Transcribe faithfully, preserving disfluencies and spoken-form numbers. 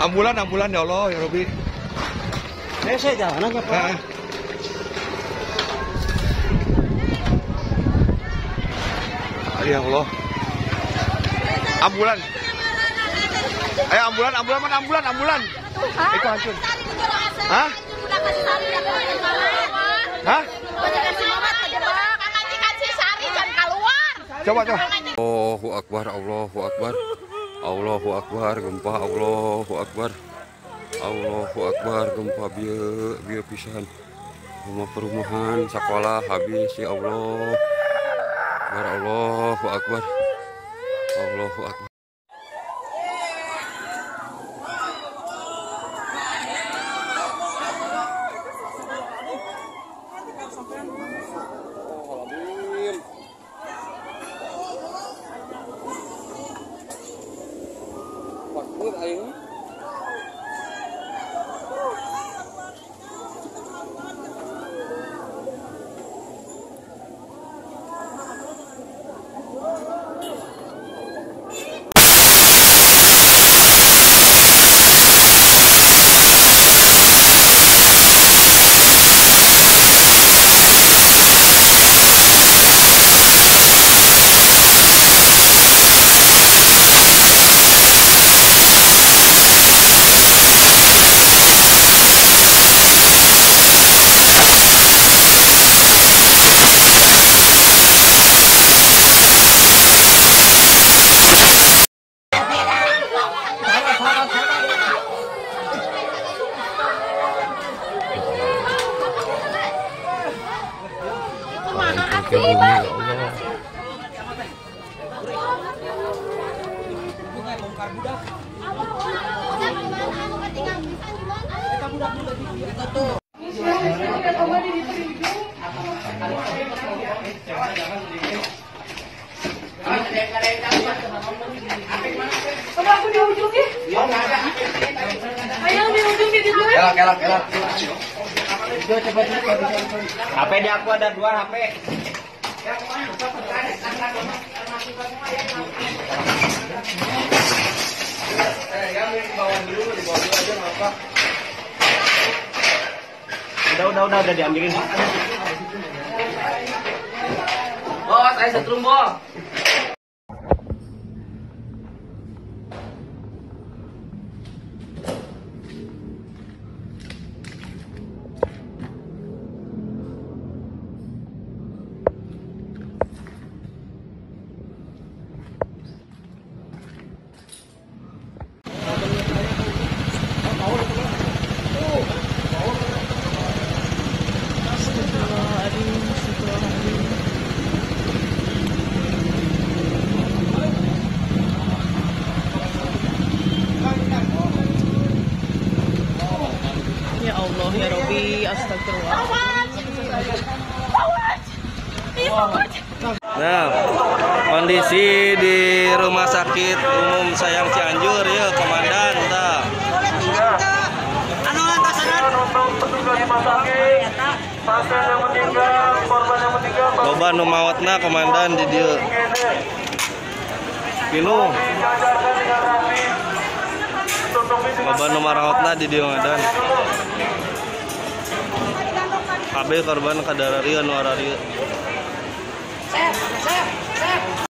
Ambulan, ambulan ya Allah, ya Robi. Eh, saya jalan aja, Pak. Nah. Ya Allah. Ambulan. Ayo ambulan, ambulan mana ambulan, ambulan. Itu hancur. Hah? Hah? Coba, coba. Allahu Akbar, Allahu Akbar. Allahu Akbar, gempa Allahu Akbar. Allahu Akbar, gempa bieu bieu pisan. Rumah perumahan, sekolah habis ya Allah. Akbar, Allahu Akbar. Allahu Akbar. Waktu aing ke bumi ya Allah. Aku di ujung nih. Ayo di ujung di situ. Kelak, kelak, kelak. H P di aku ada dua H P. Udah, udah, udah, udah diambilin. Bos, saya setrum bos. Ya Allah, ya Robi, astagfirullah. Nah, kondisi di Rumah Sakit Umum Sayang Cianjur ya, Komandan. Tah. Anu antasanan untuk petugas rumah sakit, pasien yang meninggal, korban yang meninggal, Loba nu maotna Komandan di dieu. Pinu. dijajarkan dengan rapi, tutupi dengan Loba nu marawatna di dieu ngadan. Kabeh korban kadararian nu ararieu. Chef, chef.